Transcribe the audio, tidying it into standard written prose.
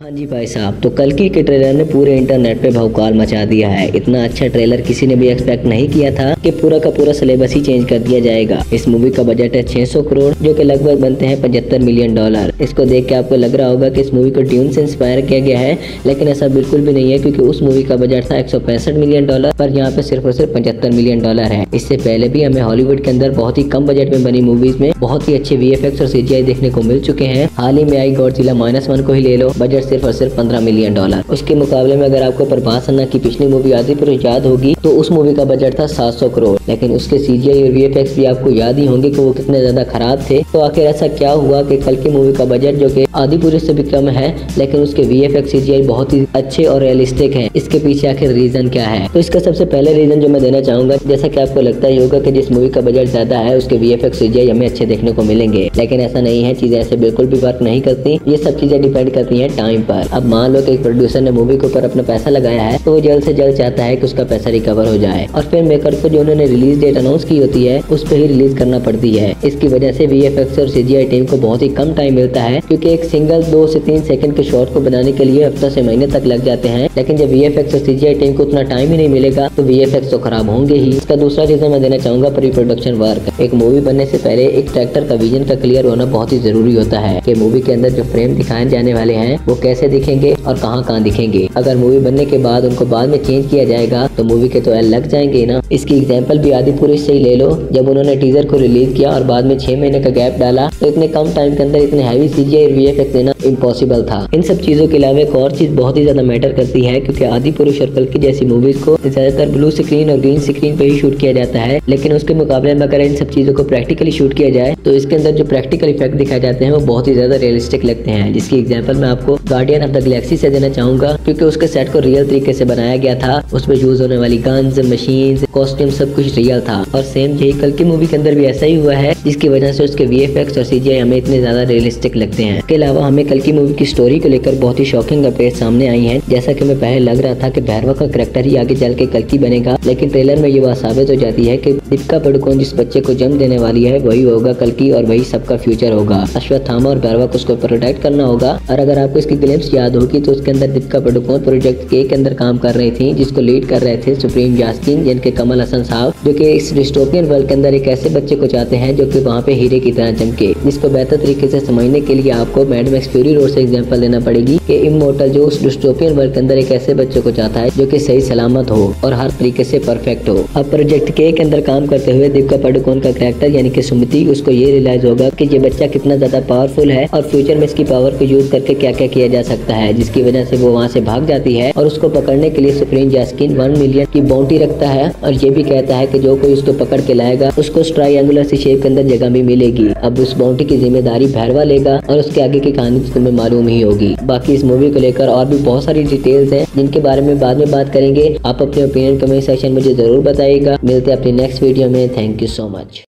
हाँ जी भाई साहब, तो कल्कि के ट्रेलर ने पूरे इंटरनेट पे भौकाल मचा दिया है। इतना अच्छा ट्रेलर किसी ने भी एक्सपेक्ट नहीं किया था कि पूरा का पूरा सिलेबस ही चेंज कर दिया जाएगा। इस मूवी का बजट है 600 करोड़, जो कि लगभग बनते हैं 75 मिलियन डॉलर। इसको देख के आपको लग रहा होगा कि इस मूवी को ट्यून से इंस्पायर किया गया है, लेकिन ऐसा बिल्कुल भी नहीं है, क्योंकि उस मूवी का बजट था 165 मिलियन डॉलर, पर यहाँ पे सिर्फ और सिर्फ 75 मिलियन डॉलर है। इससे पहले भी हमें हॉलीवुड के अंदर बहुत ही कम बजट में बनी मूवीज में बहुत ही अच्छे VFX और CGI देखने को मिल चुके हैं। हाल ही में आई गॉडजिला -1 को ही ले लो, बजट सिर्फ और सिर्फ 15 मिलियन डॉलर। उसके मुकाबले में अगर आपको प्रभास अन्ना की पिछली मूवी आदिपुरुष याद होगी, तो उस मूवी का बजट था 700 करोड़, लेकिन उसके CGI और VFX भी आपको याद ही होंगे कि वो कितने ज्यादा खराब थे। तो आखिर ऐसा क्या हुआ कि कल्कि मूवी का बजट जो कि आदिपुरुष से भी कम है, लेकिन उसके VFX CGI बहुत ही अच्छे और रियलिस्टिक हैं। इसके पीछे आखिर रीजन क्या है? तो इसका सबसे पहले रीजन जो मैं देना चाहूंगा, जैसा कि आपको लगता ही होगा कि जिस मूवी का बजट ज्यादा है उसके VFX CGI हमें अच्छे देखने को मिलेंगे, लेकिन ऐसा नहीं है। चीजें ऐसे बिल्कुल भी वर्क नहीं करती। ये सब चीजें डिपेंड करती है टाइम पर। अब मान लो कि एक प्रोड्यूसर ने मूवी के ऊपर अपना पैसा लगाया है, तो वो जल्द से जल्द चाहता है कि उसका पैसा रिकवर हो जाए, और फिर मेकर को जो उन्होंने रिलीज डेट अनाउंस की होती है उस पर ही रिलीज करना पड़ती है। इसकी वजह से VFX और CGI टीम को बहुत ही कम टाइम मिलता है, क्योंकि एक सिंगल 2 से 3 सेकंड के शॉट को बनाने के लिए हफ्ता से महीने तक लग जाते हैं। लेकिन जब VFX और CGI टीम को उतना टाइम ही नहीं मिलेगा, तो VFX तो खराब होंगे ही। इसका दूसरा रीजन मैं देना चाहूंगा प्री प्रोडक्शन वर्क। एक मूवी बनने से पहले एक डायरेक्टर का विजन का क्लियर होना बहुत ही जरूरी होता है कि मूवी के अंदर जो फ्रेम दिखाए जाने वाले हैं वो कैसे दिखेंगे और कहाँ दिखेंगे। अगर मूवी बनने के बाद उनको बाद में चेंज किया जाएगा तो मूवी के तो एल लग जाएंगे ना। इसकी एग्जांपल भी आदिपुरुष से ही ले लो। जब उन्होंने टीजर को रिलीज किया और बाद में 6 महीने का गैप डाला, तो इतने कम टाइम के अंदर इतने हैवी CGI और VFX देना इम्पॉसिबल था। इन सब चीजों के अलावा एक और चीज बहुत ही ज्यादा मैटर करती है, क्योंकि आदिपुरुष और कल्कि जैसी मूवीज को ज्यादातर ब्लू स्क्रीन और ग्रीन स्क्रीन पे ही शूट किया जाता है, लेकिन उसके मुकाबले में अगर इन सब चीजों को प्रैक्टिकली शूट किया जाए तो इसके अंदर जो प्रैक्टिकल इफेक्ट दिखाए जाते हैं वो बहुत ही ज्यादा रियलिस्टिक लगते हैं। जिसकी एग्जांपल मैं आपको गार्डियन ऑफ द गैलेक्सी से देना चाहूंगा, क्योंकि उसके सेट को रियल तरीके से बनाया गया था। उसमें यूज होने वाली गन्स, मशीन्स, कॉस्ट्यूम सब कुछ रियल था, और सेम यही कल्कि मूवी के अंदर भी ऐसा ही हुआ है, जिसकी वजह से उसके VFX और CGI हमें इतने ज्यादा रियलिस्टिक लगते हैं। इसके अलावा हमें कल्कि मूवी की स्टोरी को लेकर बहुत ही शॉकिंग अपडेट सामने आई है। जैसा कि मैं पहले लग रहा था कि भैरवा का कैरेक्टर ही आगे चल के कल्कि बनेगा, लेकिन ट्रेलर में ये बात साबित हो जाती है कि दीपिका पादुकोण जिस बच्चे को जन्म देने वाली है वही होगा कल्कि, और वही सबका फ्यूचर होगा। अश्वत्थामा और भैरवा को उसको प्रोटेक्ट करना होगा। और अगर आपको इसकी ग्लिम्स याद होगी तो उसके अंदर दीपिका पादुकोण प्रोजेक्ट के अंदर काम कर रही थी, जिसको लीड कर रहे थे सुप्रीम जास्किन, जिनके कमल हसन साहब, जो कि इस डिस्टोपियन वर्ल्ड के अंदर एक ऐसे बच्चे को चाहते हैं जो कि वहाँ पे हीरे की तरह चमके। जिसको बेहतर तरीके से समझने के लिए आपको मैड मैक्स फ्यूरी रोड से एग्जांपल लेना पड़ेगी कि इमोर्टल जो उस डिस्टोपियन वर्ल्ड के अंदर एक ऐसे बच्चे को चाहता है जो कि सही सलामत हो और हर तरीके से परफेक्ट हो। अब प्रोजेक्ट के अंदर काम करते हुए दीपिका पादुकोण का कैरेक्टर यानी कि सुमति, उसको ये रियलाइज होगा कि ये बच्चा कितना ज्यादा पावरफुल है और फ्यूचर में इसकी पावर को यूज करके क्या क्या किया जा सकता है, जिसकी वजह से वो वहाँ से भाग जाती है। और उसको पकड़ने के लिए सुप्रीम जास्किन 1 मिलियन की बाउंटी रखता है, और ये भी कहता है कि जो कोई उसको पकड़ के लाएगा उसको ट्रायंगुलर सी शेप के अंदर जगह भी मिलेगी। अब उस बाउंटी की जिम्मेदारी भैरवा लेगा, और उसके आगे की कहानी तुम्हें मालूम ही होगी। बाकी इस मूवी को लेकर और भी बहुत सारी डिटेल्स हैं, जिनके बारे में बाद में बात करेंगे। आप अपने ओपिनियन कमेंट सेक्शन मुझे जरूर बताइएगा। मिलते हैं अपनी नेक्स्ट वीडियो में। Thank you so much.